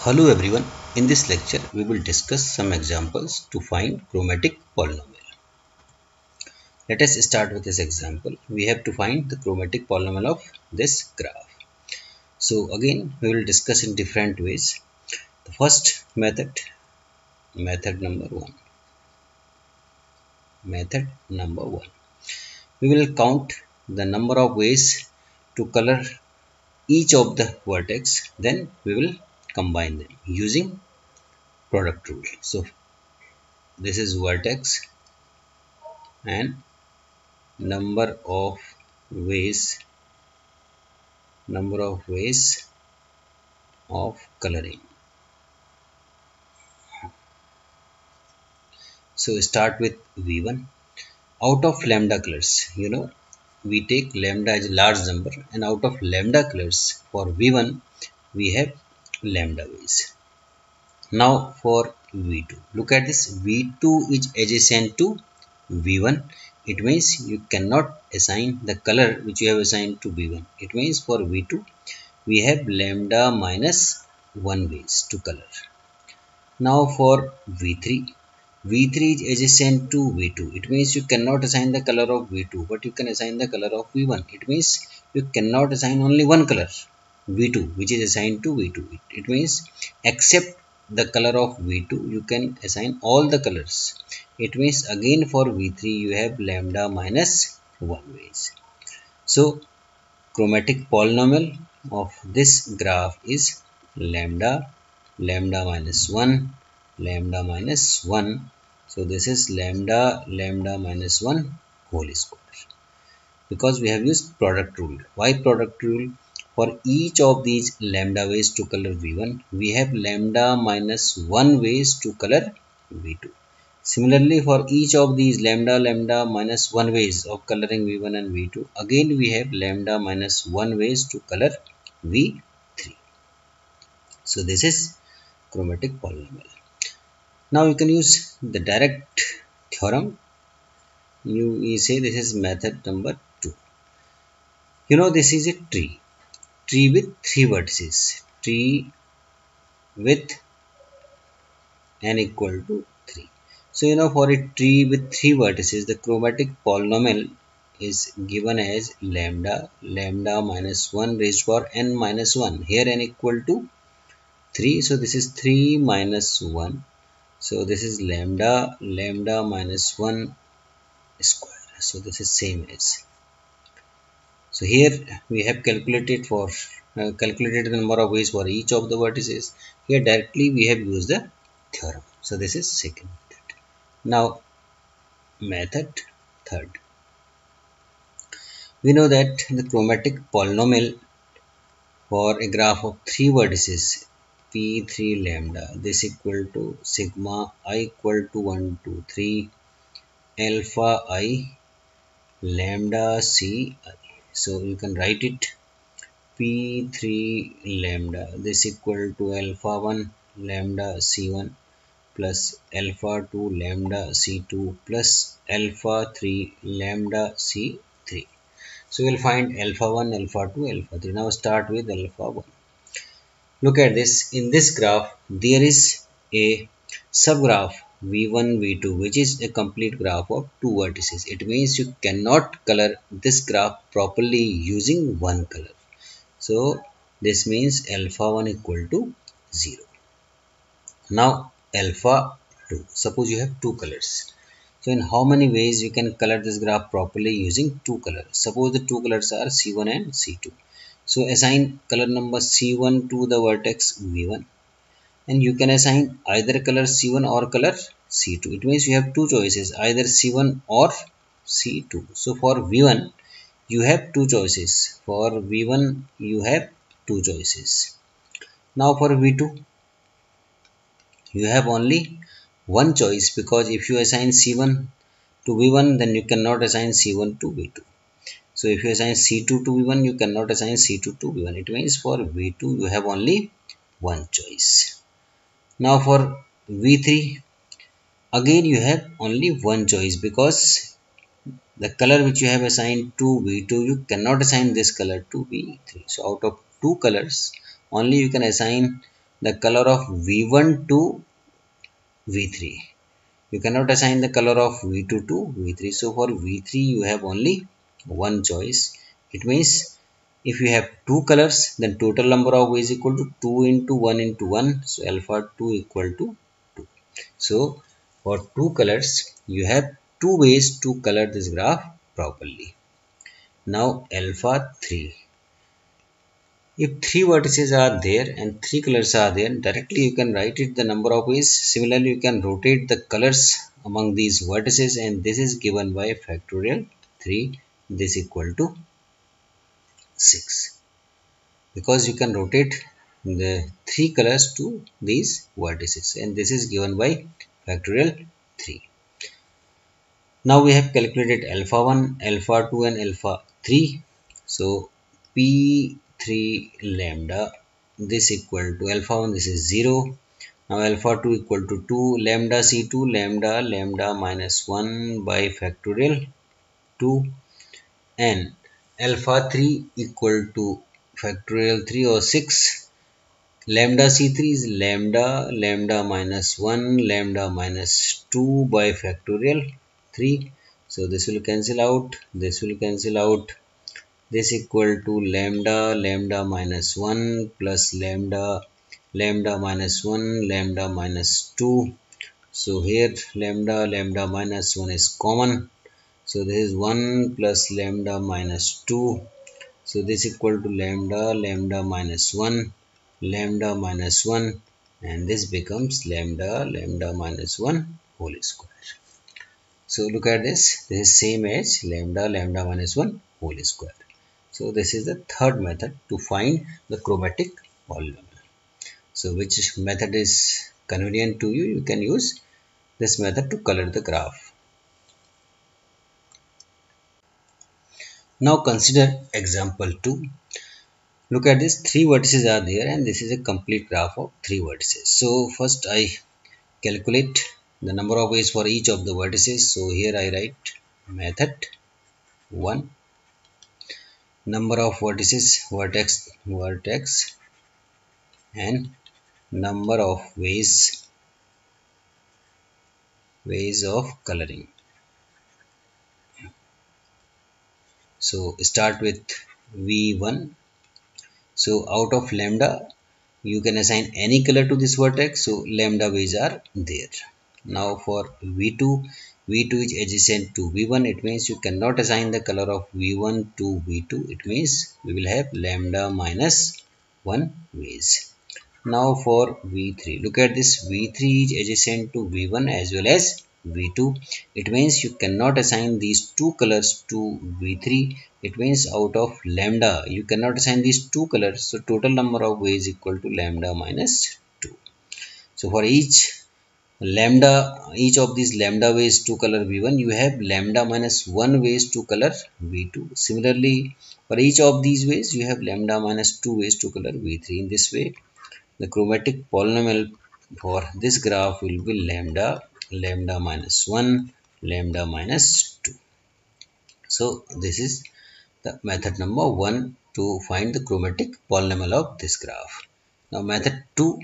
Hello everyone, in this lecture we will discuss some examples to find chromatic polynomial. Let us start with this example. We have to find the chromatic polynomial of this graph. So again we will discuss in different ways. The first method number 1. We will count the number of ways to color each of the vertex, then we will combine them using product rule. So this is vertex and number of ways of coloring. So start with V1. Out of lambda colors, we take lambda as a large number, and out of lambda colors for V1 we have lambda ways. Now for V2, look at this. V2 is adjacent to V1. It means you cannot assign the color which you have assigned to V1. It means for V2 we have lambda minus 1 ways to color. Now for V3 is adjacent to V2. It means you cannot assign the color of V2, but you can assign the color of V1. It means you cannot assign only one color, V2, which is assigned to V2. It means except the color of V2, you can assign all the colors. It means again for V3 you have lambda minus 1 ways. So chromatic polynomial of this graph is lambda minus 1, lambda minus 1. So this is lambda minus 1 whole square, because we have used product rule. Why product rule? For each of these lambda ways to color V1, we have lambda minus 1 ways to color V2. Similarly, for each of these lambda minus 1 ways of coloring V1 and V2, again we have lambda minus 1 ways to color V3. So this is chromatic polynomial. Now you can use the direct theorem. You say this is method number 2. This is a tree with 3 vertices, tree with n equal to 3. So for a tree with 3 vertices, the chromatic polynomial is given as lambda minus 1 raised to power n minus 1. Here n equal to 3, so this is 3 minus 1. So this is lambda minus 1 square. So this is same as. So here we have calculated the number of ways for each of the vertices. Here directly we have used the theorem. So this is second method. Now method third. We know that the chromatic polynomial for a graph of 3 vertices P3 lambda, this equal to sigma I equal to 1 to 3 alpha I lambda C I. So you can write it P3 lambda, this equal to alpha 1 lambda C1 plus alpha 2 lambda C2 plus alpha 3 lambda C3. So we will find alpha 1, alpha 2, alpha 3. Now start with alpha 1. Look at this. In this graph, there is a subgraph V1, V2, which is a complete graph of 2 vertices. It means you cannot color this graph properly using one color. So this means alpha 1 equal to 0. Now alpha 2. Suppose you have 2 colors. So in how many ways you can color this graph properly using 2 colors? Suppose the 2 colors are C1 and C2. So assign color number C1 to the vertex V1, and you can assign either color C1 or color C2. It means you have two choices, either C1 or C2. So for V1 you have two choices. For V1 you have two choices. Now for V2 you have only one choice, because if you assign C1 to V1, then you cannot assign C1 to V2. So if you assign C2 to V1, you cannot assign C2 to V1. It means for V2 you have only one choice. Now for V3, again you have only one choice, because the color which you have assigned to V2, you cannot assign this color to V3. So out of two colors, only you can assign the color of V1 to V3. You cannot assign the color of V2 to V3. So for V3 you have only one choice. It means if you have two colors, then total number of ways equal to 2 into 1 into 1. So alpha 2 equal to 2. So for two colors, you have two ways to color this graph properly. Now alpha 3. If three vertices are there and three colors are there, directly you can write it the number of ways. Similarly, you can rotate the colors among these vertices, and this is given by factorial 3. This equal to 6. Because you can rotate the three colors to these vertices, and this is given by factorial 3. Now we have calculated alpha 1, alpha 2 and alpha 3. So P3 lambda, this equal to alpha 1, this is 0. Now alpha 2 equal to 2, lambda C2 lambda minus 1 by factorial 2, and alpha 3 equal to factorial 3 or 6. Lambda C3 is lambda minus 1 lambda minus 2 by factorial 3. So this will cancel out, this will cancel out. This equal to lambda minus 1 plus lambda minus 1 lambda minus 2. So here lambda minus 1 is common. So this is 1 plus lambda minus 2. So this equal to lambda minus 1 lambda minus 1, and this becomes lambda minus 1 whole square. So look at this. This is same as lambda minus 1 whole square. So this is the third method to find the chromatic polynomial. So which method is convenient to you? You can use this method to color the graph. Now consider example 2. Look at this, three vertices are there and this is a complete graph of three vertices. So first I calculate the number of ways for each of the vertices. So here I write method 1, number of vertices, vertex, and number of ways of coloring. So start with V1. So out of lambda you can assign any color to this vertex, so lambda ways are there. Now for V2 is adjacent to V1, it means you cannot assign the color of V1 to V2, it means we will have lambda minus 1 ways. Now for V3, look at this, V3 is adjacent to V1 as well as V2, it means you cannot assign these two colors to V3, it means out of lambda you cannot assign these two colors, so total number of ways equal to lambda minus 2. So for each of these lambda ways to color V1, you have lambda minus 1 ways to color V2. Similarly, for each of these ways you have lambda minus 2 ways to color V3. In this way, the chromatic polynomial for this graph will be lambda minus 1, lambda minus 2. So this is the method number 1 to find the chromatic polynomial of this graph. Now method 2,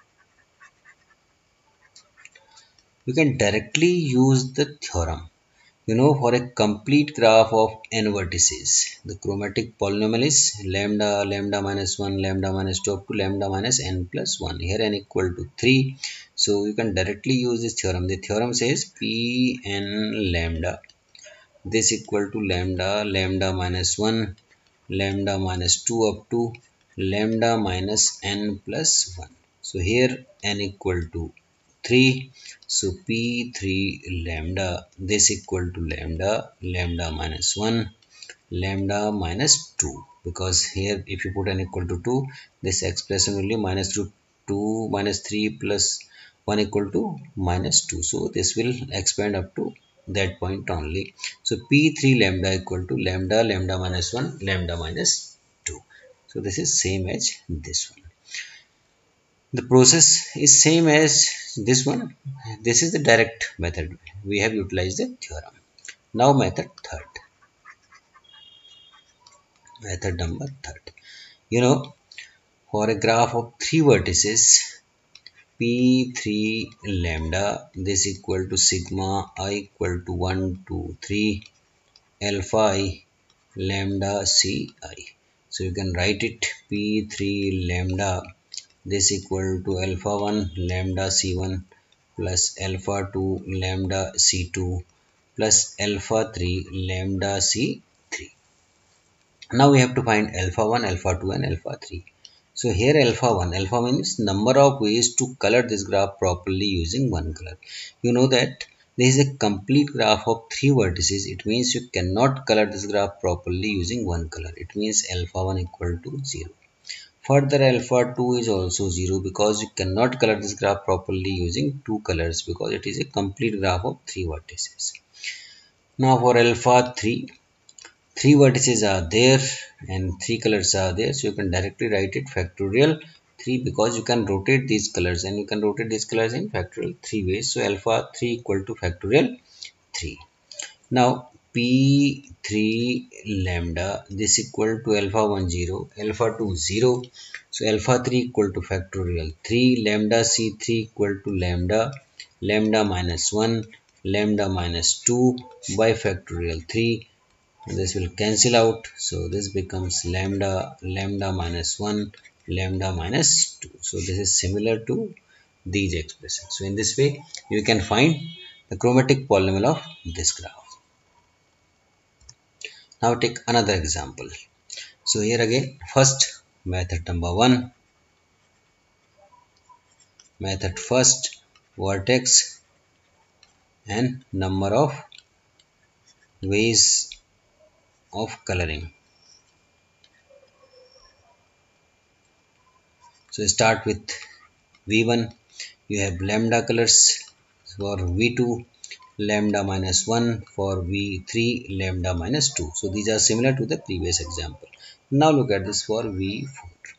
you can directly use the theorem. For a complete graph of n vertices, the chromatic polynomial is lambda minus 1, lambda minus 2 up to lambda minus n plus 1. Here n equal to 3. So you can directly use this theorem. The theorem says Pn lambda, this equal to lambda minus 1, lambda minus 2 up to lambda minus n plus 1. So here n equal to 3. So P3 lambda, this equal to lambda minus 1, lambda minus 2. Because here if you put n equal to 2, this expression will be minus 2 minus 3 plus 1 equal to minus 2. So this will expand up to that point only. So P3 lambda equal to lambda minus 1, lambda minus 2. So this is same as this one. The process is same as this one. This is the direct method. We have utilized the theorem. Now method third. Method number third. For a graph of three vertices, P3 lambda, this equal to sigma I equal to 1, 2, 3 alpha I lambda Ci. So you can write it P3 lambda, this equal to alpha 1 lambda C1 plus alpha 2 lambda C2 plus alpha 3 lambda C3. Now we have to find alpha 1, alpha 2 and alpha 3. So here alpha means number of ways to color this graph properly using one color. You know that this is a complete graph of three vertices. It means you cannot color this graph properly using one color. It means alpha 1 equal to 0. Further, alpha 2 is also 0 because you cannot color this graph properly using two colors because it is a complete graph of three vertices. Now for alpha 3, three vertices are there and three colors are there, so you can directly write it factorial 3 because you can rotate these colors and you can rotate these colors in factorial 3 ways. So alpha 3 equal to factorial 3. Now P3 lambda, this equal to alpha 1 0, alpha 2 0. So alpha 3 equal to factorial 3, lambda C3 equal to lambda minus 1, lambda minus 2 by factorial 3. This will cancel out, so this becomes lambda minus 1 lambda minus 2. So this is similar to these expressions. So in this way you can find the chromatic polynomial of this graph. Now take another example. So here again, first method number 1, method first, vertex and number of ways of coloring. So start with V1, you have lambda colors. For V2, lambda minus 1, for V3, lambda minus 2. So these are similar to the previous example. Now look at this for V4.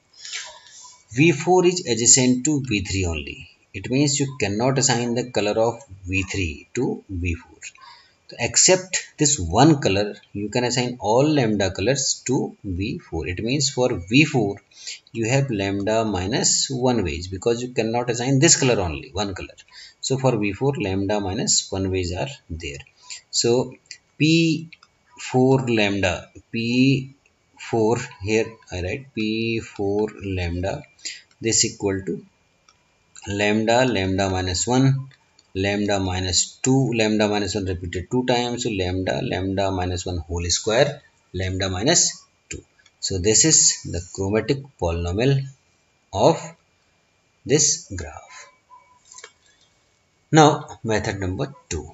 V4 is adjacent to V3 only. It means you cannot assign the color of V3 to V4. So except this one color, you can assign all lambda colors to V4. It means for V4, you have lambda minus 1 ways because you cannot assign this color only, one color. So for V4, lambda minus 1 ways are there. So P4 lambda, P4, here I write P4 lambda, this equal to lambda minus 1, lambda minus 2, lambda minus 1 repeated 2 times, so lambda minus 1 whole square, lambda minus 2. So this is the chromatic polynomial of this graph. Now method number 2.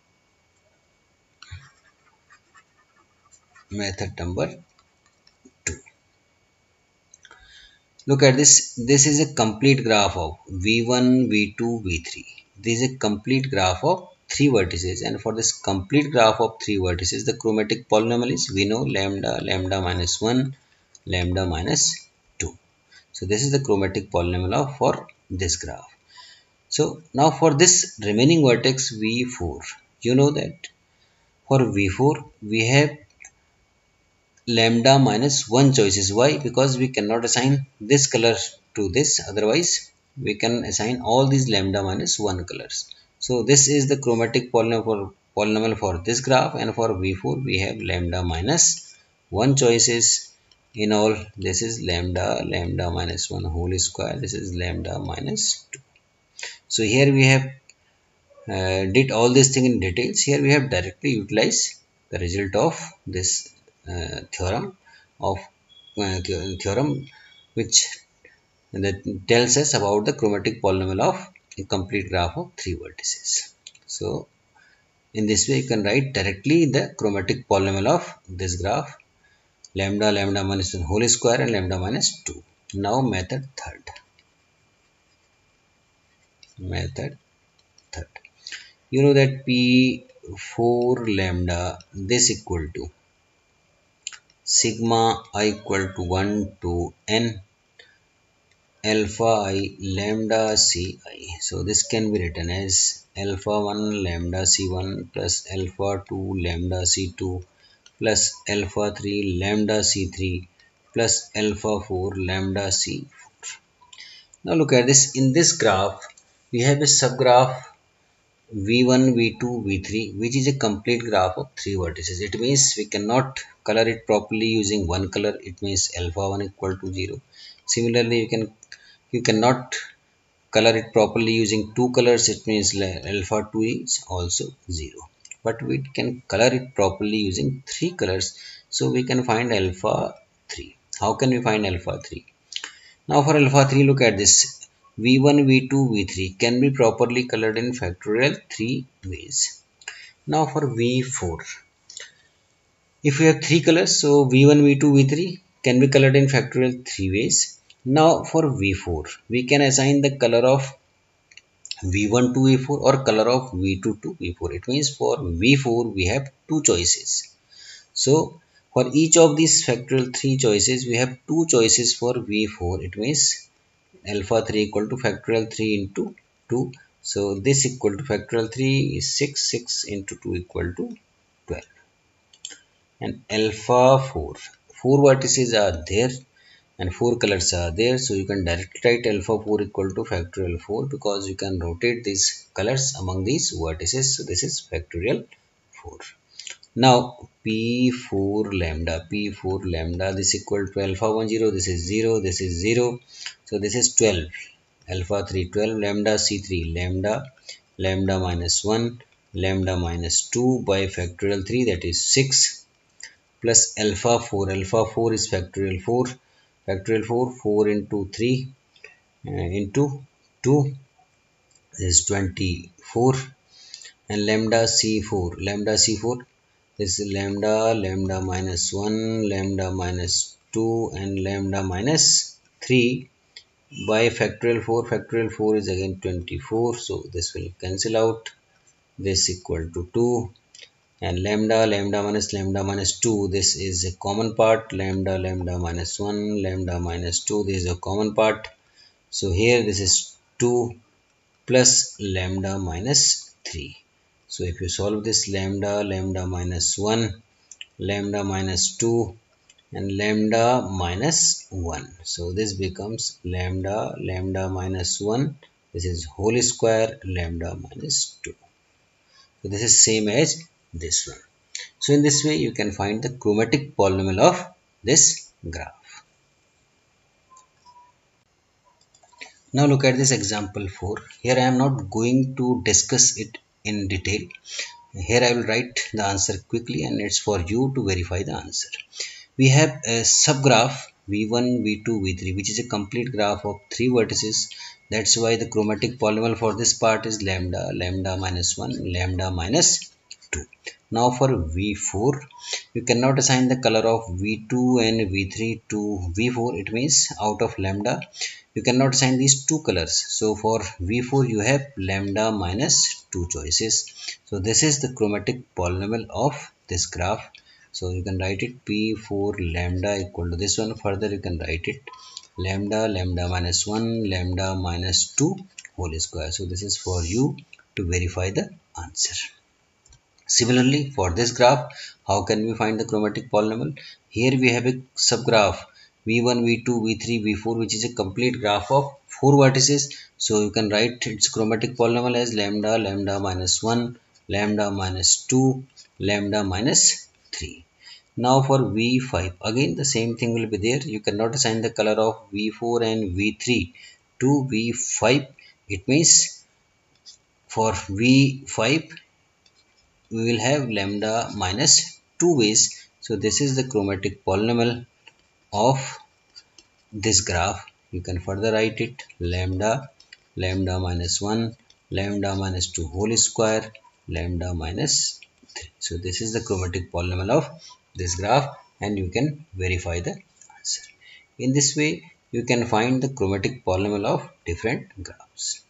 Method number 2. Look at this. This is a complete graph of V1, V2, V3. This is a complete graph of three vertices, and for this complete graph of three vertices, the chromatic polynomial is, we know, lambda minus 1, lambda minus 2. So this is the chromatic polynomial of for this graph. So now for this remaining vertex V4, you know that for V4 we have lambda minus 1 choices. Why? Because we cannot assign this color to this, otherwise we can assign all these lambda minus 1 colors. So this is the chromatic polynomial for this graph, and for V4 we have lambda minus 1 choices. In all, this is lambda minus 1 whole square, this is lambda minus 2. So here we have did all this thing in details. Here we have directly utilized the result of this theorem which that tells us about the chromatic polynomial of a complete graph of three vertices. So in this way you can write directly the chromatic polynomial of this graph, lambda minus 1 whole square and lambda minus 2. Now method third. You know that P4 lambda, this equal to sigma I equal to 1 to n alpha I lambda Ci. So this can be written as alpha 1 lambda C1 plus alpha 2 lambda C2 plus alpha 3 lambda C3 plus alpha 4 lambda c4. Now look at this. In this graph, we have a subgraph v1, v2, v3, which is a complete graph of three vertices. It means we cannot color it properly using one color. It means alpha 1 equal to 0. Similarly, you cannot color it properly using two colors. It means alpha 2 is also 0. But we can color it properly using three colors. So we can find alpha 3. How can we find alpha 3? Now for alpha 3, look at this. V1, V2, V3 can be properly colored in factorial three ways. Now for V4, if we have three colors, so V1, V2, V3 can be colored in factorial three ways. Now for V4, we can assign the color of V1 to V4 or color of V2 to V4. It means for V4 we have two choices. So for each of these factorial three choices, we have two choices for V4. It means alpha 3 equal to factorial 3 into 2. So this equal to factorial 3 is 6. 6 into 2 equal to 12. And alpha 4. Four vertices are there and four colors are there. So you can directly write alpha 4 equal to factorial 4 because you can rotate these colors among these vertices. So this is factorial 4. Now P4 lambda, P4 lambda, this equal to alpha 1 0, this is 0, this is 0. So this is 12, alpha 3 12, lambda C3 lambda, lambda minus 1, lambda minus 2 by factorial 3, that is 6, plus alpha 4. Alpha 4 is factorial 4. Factorial 4, 4 into 3 into 2 is 24. And lambda C4. Lambda C4 is lambda, lambda minus 1, lambda minus 2 and lambda minus 3 by factorial 4. Factorial 4 is again 24. So this will cancel out. This equal to 2. And lambda, lambda minus 2, this is a common part. Lambda, lambda minus 1, lambda minus 2, this is a common part. So here this is 2 plus lambda minus 3. So if you solve this, lambda, lambda minus 1, lambda minus 2 and lambda minus 1. So this becomes lambda, lambda minus 1. This is whole square lambda minus 2. So this is same as this one. So in this way you can find the chromatic polynomial of this graph. Now look at this example 4. Here I am not going to discuss it in detail. Here I will write the answer quickly and it's for you to verify the answer. We have a subgraph V1, V2, V3 which is a complete graph of three vertices. That's why the chromatic polynomial for this part is lambda, lambda minus 1, lambda minus 2. Now for V4, you cannot assign the color of V2 and V3 to V4. It means out of lambda you cannot assign these two colors. So for V4 you have lambda minus 2 choices. So this is the chromatic polynomial of this graph. So you can write it P4 lambda equal to this one. Further you can write it lambda, lambda minus 1, lambda minus 2 whole square. So this is for you to verify the answer. Similarly for this graph, how can we find the chromatic polynomial? Here we have a subgraph V1, V2, V3, V4 which is a complete graph of four vertices. So you can write its chromatic polynomial as lambda, lambda minus 1, lambda minus 2, lambda minus 3. Now for V5, again the same thing will be there. You cannot assign the color of V4 and V3 to V5. It means for V5 we will have lambda minus 2 ways. So this is the chromatic polynomial of this graph. You can further write it lambda, lambda minus 1, lambda minus 2 whole square, lambda minus 3. So this is the chromatic polynomial of this graph and you can verify the answer. In this way you can find the chromatic polynomial of different graphs.